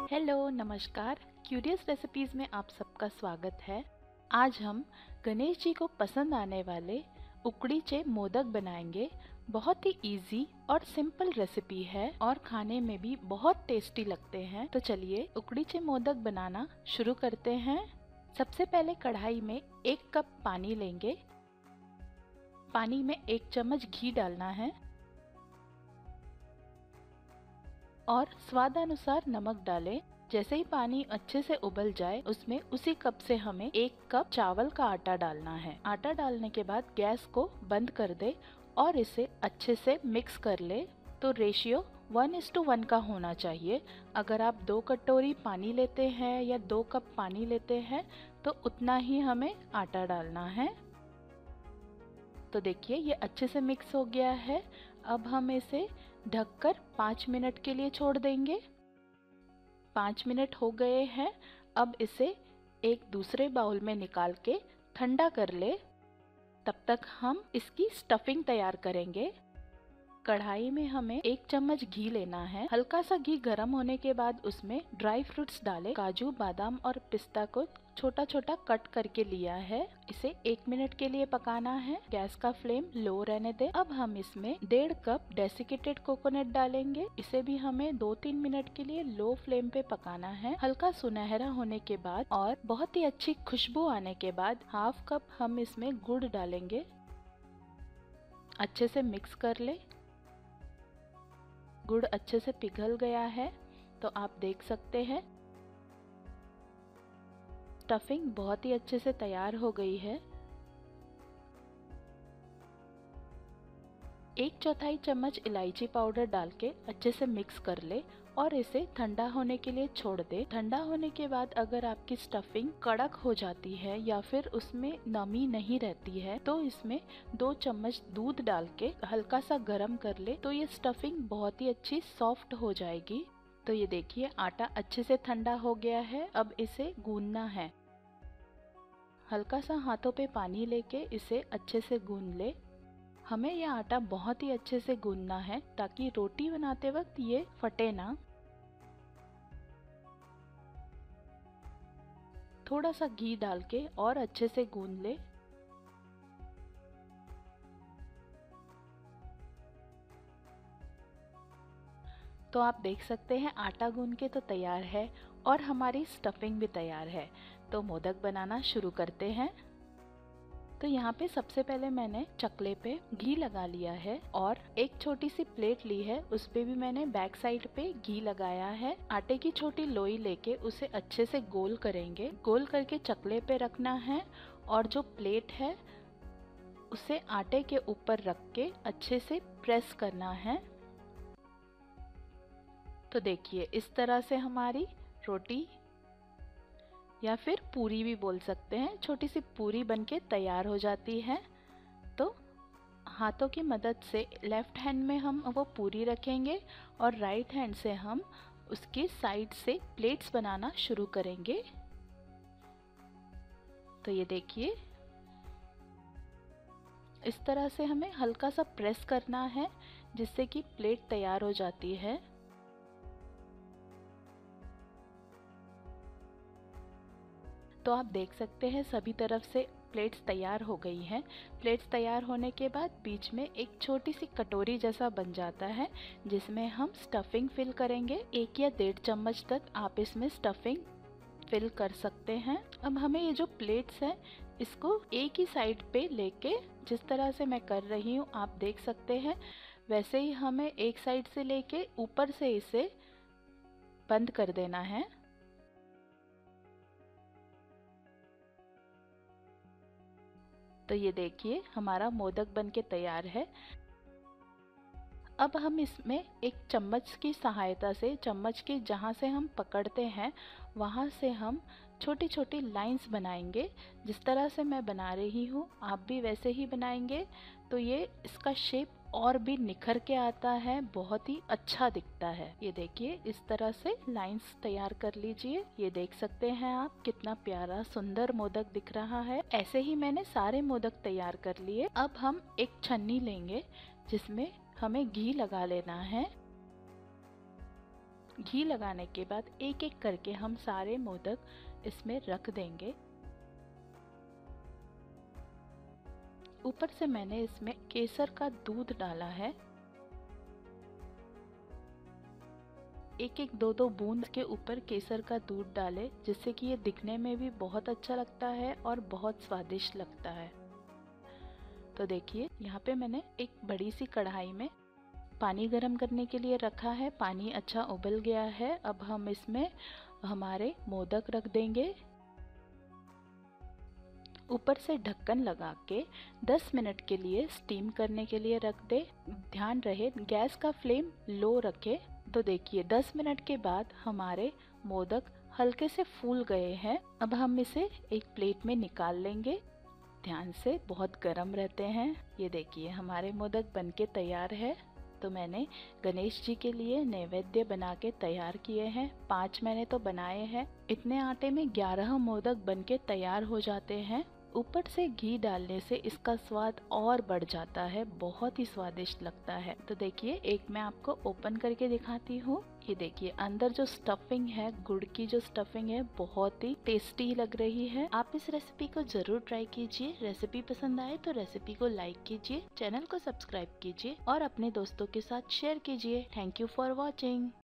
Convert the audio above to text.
Hello नमस्कार। Curious recipes में आप सबका स्वागत है। आज हम गणेश जी को पसंद आने वाले उकडीचे मोदक बनाएंगे। बहुत ही इजी और सिंपल रेसिपी है और खाने में भी बहुत टेस्टी लगते हैं। तो चलिए उकडीचे मोदक बनाना शुरू करते हैं। सबसे पहले कढ़ाई में 1 कप पानी लेंगे। पानी में 1 चम्मच घी डालना है और स्वादानुसार नमक डालें। जैसे ही पानी अच्छे से उबल जाए उसमें उसी कप से हमें 1 कप चावल का आटा डालना है। आटा डालने के बाद गैस को बंद कर दे और इसे अच्छे से मिक्स कर ले। तो रेशियो 1:1 का होना चाहिए। अगर आप 2 कटोरी पानी लेते हैं या 2 कप पानी लेते हैं तो उतना ही हमें आटा डालना है। तो देखिए ये अच्छे से मिक्स हो गया है। अब हम इसे ढककर 5 मिनट के लिए छोड़ देंगे। 5 मिनट हो गए हैं। अब इसे एक दूसरे बाउल में निकाल के ठंडा कर ले। तब तक हम इसकी स्टफिंग तैयार करेंगे। कढ़ाई में हमें 1 चम्मच घी लेना है। हल्का सा घी गर्म होने के बाद उसमें ड्राई फ्रूट्स डालें। काजू, बादाम और पिस्ता को छोटा छोटा कट करके लिया है। इसे 1 मिनट के लिए पकाना है। गैस का फ्लेम लो रहने दें। अब हम इसमें 1.5 कप डेसिकेटेड कोकोनट डालेंगे। इसे भी हमें 2-3 मिनट के लिए लो फ्लेम पे पकाना है। हल्का सुनहरा होने के बाद और बहुत ही अच्छी खुशबू आने के बाद 1/2 कप हम इसमें गुड़ डालेंगे। अच्छे से मिक्स कर ले। गुड़ अच्छे से पिघल गया है तो आप देख सकते हैं स्टफिंग बहुत ही अच्छे से तैयार हो गई है। 1/4 चम्मच इलायची पाउडर डाल के अच्छे से मिक्स कर ले और इसे ठंडा होने के लिए छोड़ दे। ठंडा होने के बाद अगर आपकी स्टफिंग कड़क हो जाती है या फिर उसमें नमी नहीं रहती है तो इसमें 2 चम्मच दूध डाल के हल्का सा गर्म कर ले। तो ये स्टफिंग बहुत ही अच्छी सॉफ्ट हो जाएगी। तो ये देखिए आटा अच्छे से ठंडा हो गया है। अब इसे गूंदना है। हल्का सा हाथों पे पानी लेके इसे अच्छे से गूंद ले। हमें यह आटा बहुत ही अच्छे से गूंदना है ताकि रोटी बनाते वक्त ये फटे ना। थोड़ा सा घी डाल के और अच्छे से गूंद ले। तो आप देख सकते हैं आटा गूंद के तो तैयार है और हमारी स्टफिंग भी तैयार है। तो मोदक बनाना शुरू करते हैं। तो यहाँ पे सबसे पहले मैंने चकले पे घी लगा लिया है और एक छोटी सी प्लेट ली है। उस पे भी मैंने बैक साइड पे घी लगाया है। आटे की छोटी लोई लेके उसे अच्छे से गोल करेंगे। गोल करके चकले पे रखना है और जो प्लेट है उसे आटे के ऊपर रख के अच्छे से प्रेस करना है। तो देखिए इस तरह से हमारी रोटी या फिर पूरी भी बोल सकते हैं, छोटी सी पूरी बनके तैयार हो जाती है। तो हाथों की मदद से लेफ्ट हैंड में हम वो पूरी रखेंगे और राइट हैंड से हम उसकी साइड से प्लेट्स बनाना शुरू करेंगे। तो ये देखिए इस तरह से हमें हल्का सा प्रेस करना है जिससे कि प्लेट तैयार हो जाती है। तो आप देख सकते हैं सभी तरफ से प्लेट्स तैयार हो गई हैं। प्लेट्स तैयार होने के बाद बीच में एक छोटी सी कटोरी जैसा बन जाता है जिसमें हम स्टफिंग फिल करेंगे। 1 या 1.5 चम्मच तक आप इसमें स्टफिंग फिल कर सकते हैं। अब हमें ये जो प्लेट्स हैं इसको एक ही साइड पे लेके जिस तरह से मैं कर रही हूँ आप देख सकते हैं वैसे ही हमें एक साइड से लेके ऊपर से इसे बंद कर देना है। तो ये देखिए हमारा मोदक बनके तैयार है। अब हम इसमें एक चम्मच की सहायता से चम्मच के जहाँ से हम पकड़ते हैं वहाँ से हम छोटी छोटी लाइंस बनाएंगे। जिस तरह से मैं बना रही हूँ आप भी वैसे ही बनाएंगे तो ये इसका शेप और भी निखर के आता है, बहुत ही अच्छा दिखता है। ये देखिए इस तरह से लाइंस तैयार कर लीजिए। ये देख सकते हैं आप कितना प्यारा सुंदर मोदक दिख रहा है। ऐसे ही मैंने सारे मोदक तैयार कर लिए। अब हम एक छन्नी लेंगे जिसमें हमें घी लगा लेना है। घी लगाने के बाद एक एक करके हम सारे मोदक इसमें रख देंगे। ऊपर से मैंने इसमें केसर का दूध डाला है, एक एक दो दो बूंद के ऊपर केसर का दूध डालें, जिससे कि ये दिखने में भी बहुत अच्छा लगता है और बहुत स्वादिष्ट लगता है। तो देखिए यहाँ पे मैंने एक बड़ी सी कढ़ाई में पानी गरम करने के लिए रखा है। पानी अच्छा उबल गया है। अब हम इसमें हमारे मोदक रख देंगे। ऊपर से ढक्कन लगा के 10 मिनट के लिए स्टीम करने के लिए रख दे। ध्यान रहे गैस का फ्लेम लो रखे। तो देखिए 10 मिनट के बाद हमारे मोदक हल्के से फूल गए हैं। अब हम इसे एक प्लेट में निकाल लेंगे। ध्यान से, बहुत गर्म रहते हैं। ये देखिए हमारे मोदक बनके तैयार है। तो मैंने गणेश जी के लिए नैवेद्य बना के तैयार किए हैं। 5 मैंने तो बनाए हैं। इतने आटे में 11 मोदक बनके तैयार हो जाते हैं। ऊपर से घी डालने से इसका स्वाद और बढ़ जाता है, बहुत ही स्वादिष्ट लगता है। तो देखिए एक मैं आपको ओपन करके दिखाती हूँ। ये देखिए अंदर जो स्टफिंग है, गुड़ की जो स्टफिंग है, बहुत ही टेस्टी लग रही है। आप इस रेसिपी को जरूर ट्राई कीजिए। रेसिपी पसंद आए तो रेसिपी को लाइक कीजिए, चैनल को सब्सक्राइब कीजिए और अपने दोस्तों के साथ शेयर कीजिए। Thank you for watching.